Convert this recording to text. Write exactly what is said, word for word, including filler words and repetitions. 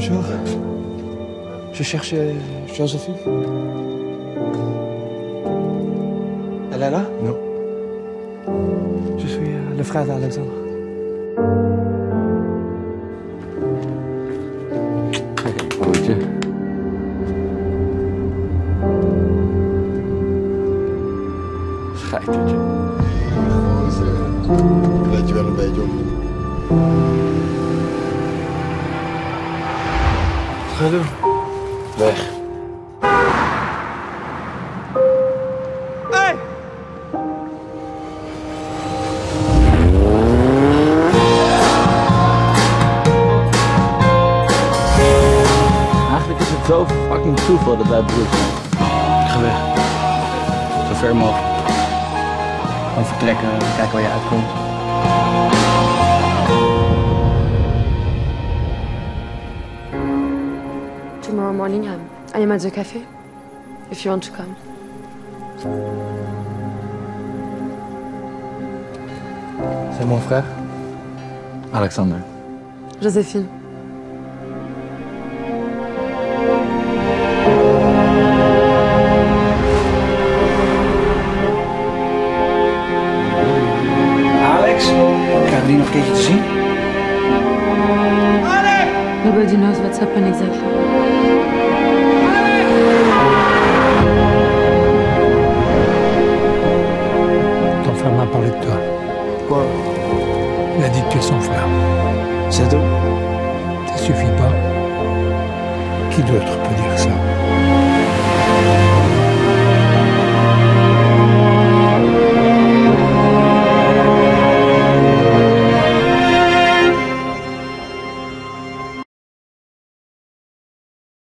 Bonjour. Je cherchais Joséphine. Elle est là? Non. Je suis euh, le frère d'Alexandre. Goedje. Scheitertje. Let je wel een beetje op. Wat ga je doen? Weg. Hey! Eigenlijk is het zo fucking toeval dat wij broers zijn. Ik ga weg. Zo ver mogelijk. Gewoon vertrekken, kijken waar je uitkomt. Tomorrow morning, I'm, I am at the cafe, if you want to come. C'est mon frère. Alexander. Joséphine. Alex, krijgen we die nog een keertje te zien? Nobody knows what's happened exactly. Ton frère m'a parlé de toi. Quoi? Il a dit que tu es son frère. C'est tout? Ça suffit pas. Qui d'autre peut dire ça?